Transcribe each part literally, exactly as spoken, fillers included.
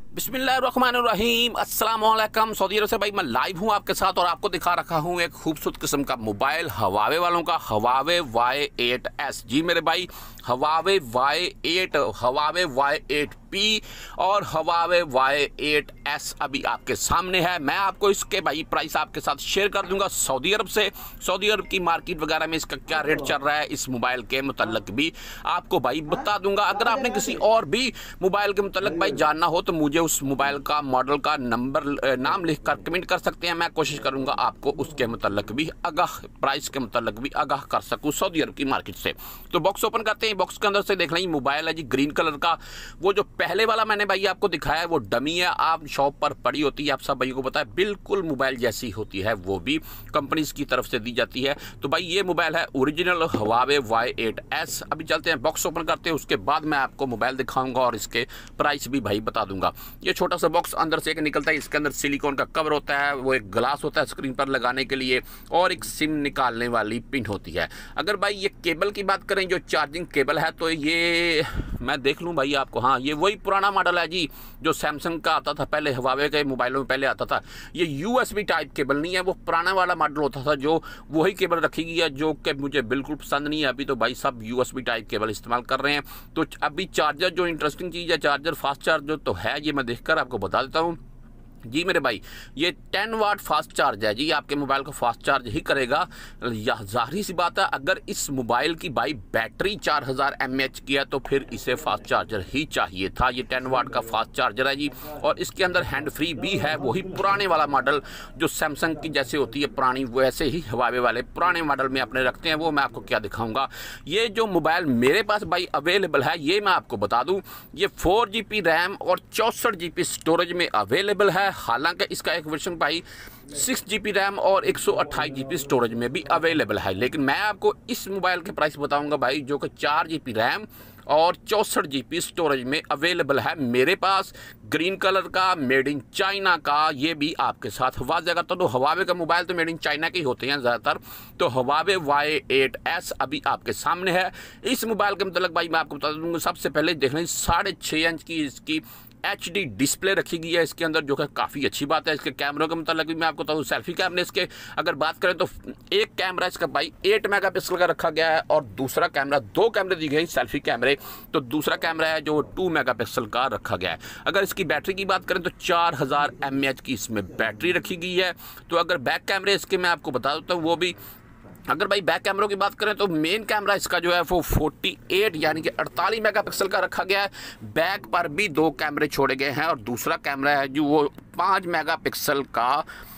बिस्मिल्लाहिर्रहमानिर्रहीम अस्सलाम वालेकुम। सऊदी अरब से भाई मैं लाइव हूँ आपके साथ और आपको दिखा रखा हूँ एक खूबसूरत किस्म का मोबाइल हवावे वालों का Huawei वाई एट एस। जी मेरे भाई Huawei Y eight, Huawei Y eight P और Huawei वाई एट एस अभी आपके सामने है। मैं आपको इसके भाई प्राइस आपके साथ शेयर कर दूंगा सऊदी अरब से। सऊदी अरब की मार्केट वगैरह में इसका क्या रेट चल रहा है इस मोबाइल के मुतल्लिक भी आपको भाई बता दूंगा। अगर आपने किसी और भी मोबाइल के मुतल्लिक भाई जानना हो तो मुझे उस मोबाइल का मॉडल का नंबर नाम लिख कर कमेंट कर सकते हैं। मैं कोशिश करूंगा आपको उसके मुतल्लिक भी आगाह, प्राइस के मुतल्लिक भी आगाह कर सकूं सऊदी अरब की मार्केट से। तो बॉक्स ओपन करते हैं। बॉक्स के अंदर से देख लें मोबाइल है जी ग्रीन कलर का। वो जो पहले वाला मैंने भाई आपको दिखाया है वो डमी है, आप शॉप पर पड़ी होती है, आप सब भाइयों को पता है, बिल्कुल मोबाइल जैसी होती है, वो भी कंपनीज की तरफ से दी जाती है। तो भाई ये मोबाइल है original Huawei Y eight S. अभी चलते हैं बॉक्स ओपन करते हैं, उसके बाद मैं आपको मोबाइल दिखाऊंगा और इसके प्राइस भी भाई बता दूंगा। ये छोटा सा बॉक्स अंदर से एक निकलता है, इसके अंदर सिलिकॉन का कवर होता है, वो एक ग्लास होता है स्क्रीन पर लगाने के लिए और एक सिम निकालने वाली पिन होती है। अगर भाई ये केबल की बात करें, जो चार्जिंग केबल है, तो ये मैं देख लूँ भाई आपको, हाँ ये वही पुराना मॉडल है जी जो सैमसंग का आता था पहले, Huawei के मोबाइलों में पहले आता था। ये यूएसबी टाइप केबल नहीं है, वो पुराना वाला मॉडल होता था जो वही केबल रखी गई है, जो कि मुझे बिल्कुल पसंद नहीं है। अभी तो भाई सब यूएसबी टाइप केबल इस्तेमाल कर रहे हैं। तो अभी चार्जर जो इंटरेस्टिंग चीज़ है, चार्जर फास्ट चार्जर तो है, ये मैं देखकर आपको बता देता हूँ जी मेरे भाई। ये टेन वाट फास्ट चार्ज है जी, आपके मोबाइल को फास्ट चार्ज ही करेगा। जाहिर सी बात है, अगर इस मोबाइल की भाई बैटरी चार हज़ार एम एच की है तो फिर इसे फास्ट चार्जर ही चाहिए था। ये टेन वाट का फास्ट चार्जर है जी और इसके अंदर हैंड फ्री भी है, वही पुराने वाला मॉडल जो सैमसंग की जैसे होती है पुरानी, वैसे ही Huawei वाले पुराने मॉडल में अपने रखते हैं। वो मैं आपको क्या दिखाऊंगा। ये जो मोबाइल मेरे पास भाई अवेलेबल है, ये मैं आपको बता दूँ, ये फोर जी बी रैम और चौंसठ जी बी स्टोरेज में अवेलेबल है। हालांकि इसका एक वर्जन भाई सिक्स जी बी रैम और एक सौ अट्ठाईस जी बी स्टोरेज में भी अवेलेबल है। लेकिन मैं आपको इस मोबाइल के प्राइस बताऊंगा भाई जो कि चार जी बी रैम और चौंसठ जी बी स्टोरेज में अवेलेबल है मेरे पास, ग्रीन कलर का, मेड इन चाइना का। ये भी आपके साथ वाज़ेह करता हूं। तो Huawei का मोबाइल तो मेड इन चाइना के ही होते हैं ज़्यादातर। तो Huawei वाई एट एस अभी आपके सामने है। इस मोबाइल के मतलब भाई मैं आपको बता दूँगा, सबसे पहले देख लें साढ़े छः इंच की इसकी एच डी डिस्प्ले रखी गई है इसके अंदर, जो कि काफ़ी अच्छी बात है। इसके कैमरों के मतलब भी मैं आपको बता दूँ, सेल्फी कैमरे इसके अगर बात करें तो एक कैमरा इसका भाई एट मेगा पिक्सल का रखा गया है और दूसरा कैमरा, दो कैमरे दी गए सेल्फी कैमरे, तो दूसरा कैमरा है जो टू मेगा पिक्सल का रखा गया है। अगर इसकी बैटरी की बात करें तो चार हज़ार एम एच की इसमें बैटरी रखी गई है। तो अगर बैक कैमरे इसके मैं आपको बता देता हूँ, वो भी अगर भाई बैक कैमरों की बात करें तो मेन कैमरा इसका जो है वो अड़तालीस यानी कि अड़तालीस मेगापिक्सल का रखा गया है। बैक पर भी दो कैमरे छोड़े गए हैं और दूसरा कैमरा है जो वो पाँच मेगापिक्सल का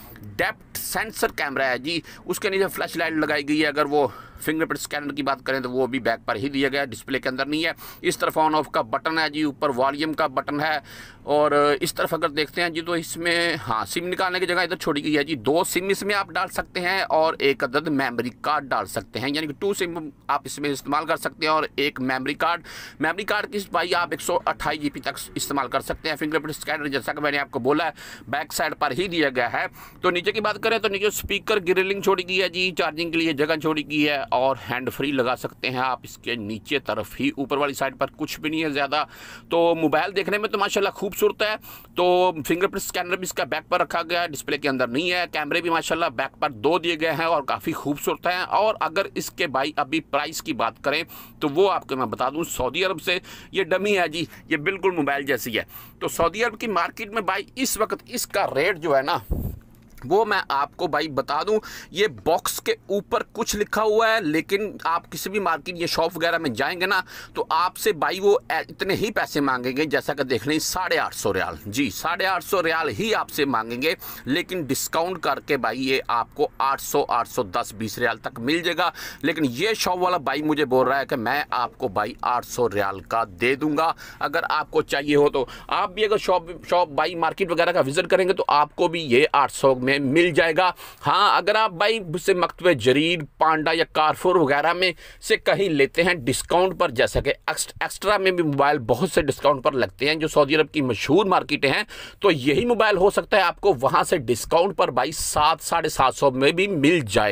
डेप्थ सेंसर कैमरा है जी। उसके नीचे फ्लैश लाइट लगाई गई है। अगर वो फिंगरप्रिंट स्कैनर की बात करें तो वो भी बैक पर ही दिया गया है, डिस्प्ले के अंदर नहीं है। इस तरफ ऑन ऑफ का बटन है जी, ऊपर वॉल्यूम का बटन है और इस तरफ अगर देखते हैं जी तो इसमें हाँ सिम निकालने की जगह इधर छोड़ी गई है जी। दो सिम इसमें आप डाल सकते हैं और एक अदद मेमोरी कार्ड डाल सकते हैं, यानी कि टू सिम आप इसमें इस्तेमाल कर सकते हैं और एक मेमोरी कार्ड। मेमोरी कार्ड की भाई आप एक सौ अट्ठाईस जी बी तक इस्तेमाल कर सकते हैं। फिंगरप्रिंट स्कैनर जैसा कि मैंने आपको बोला है बैक साइड पर ही दिया गया है। तो नीचे की बात करें तो नीचे स्पीकर ग्रिलिंग छोड़ी गई है जी, चार्जिंग के लिए जगह छोड़ी गई है और हैंड फ्री लगा सकते हैं आप इसके नीचे तरफ ही, ऊपर वाली साइड पर कुछ भी नहीं है ज़्यादा। तो मोबाइल देखने में तो माशाल्लाह खूबसूरत है। तो फिंगरप्रिंट स्कैनर भी इसका बैक पर रखा गया है, डिस्प्ले के अंदर नहीं है। कैमरे भी माशाल्लाह बैक पर दो दिए गए हैं और काफ़ी खूबसूरत हैं। और अगर इसके भाई अभी प्राइस की बात करें तो वो आपको मैं बता दूं, सऊदी अरब से ये डमी है जी, ये बिल्कुल मोबाइल जैसी है। तो सऊदी अरब की मार्केट में भाई इस वक्त इसका रेट जो है ना वो मैं आपको भाई बता दूं, ये बॉक्स के ऊपर कुछ लिखा हुआ है, लेकिन आप किसी भी मार्केट या शॉप वगैरह में जाएंगे ना तो आपसे भाई वो इतने ही पैसे मांगेंगे, जैसा कि देख लें साढ़े आठ सौ रियाल जी, साढ़े आठ सौ रियाल ही आपसे मांगेंगे। लेकिन डिस्काउंट करके भाई ये आपको आठ सौ आठ सौ दस बीस रियाल तक मिल जाएगा। लेकिन ये शॉप वाला भाई मुझे बोल रहा है कि मैं आपको भाई आठ सौ रियाल का दे दूंगा। अगर आपको चाहिए हो तो आप भी अगर शॉप शॉप भाई मार्केट वगैरह का विजिट करेंगे तो आपको भी ये आठ सौ में मिल जाएगा। हाँ अगर आप भाई से मकतबे जरीर, पांडा या कारफोर वगैरह में से कहीं लेते हैं डिस्काउंट पर, जैसा कि एक्स्ट्रा में भी मोबाइल बहुत से डिस्काउंट पर लगते हैं जो सऊदी अरब की मशहूर मार्केटें हैं, तो यही मोबाइल हो सकता है आपको वहां से डिस्काउंट पर भाई सात साढ़े सात सौ में भी मिल जाए।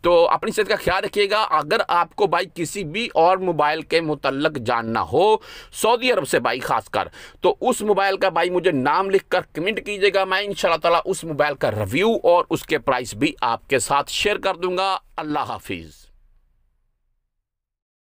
तो अपनी सेहत का ख्याल रखिएगा। अगर आपको भाई किसी भी और मोबाइल के मुतल्लक जानना हो सऊदी अरब से भाई खासकर, तो उस मोबाइल का भाई मुझे नाम लिखकर कमेंट कीजिएगा। मैं इंशाल्लाह ताला उस मोबाइल का रिव्यू और उसके प्राइस भी आपके साथ शेयर कर दूंगा। अल्लाह हाफिज़।